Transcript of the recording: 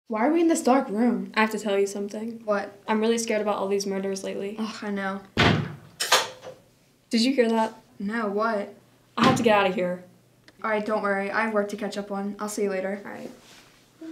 Why are we in this dark room? I have to tell you something. What? I'm really scared about all these murders lately. Oh, I know. Did you hear that? No, what? I have to get out of here. Alright, don't worry. I have work to catch up on. I'll see you later. All right.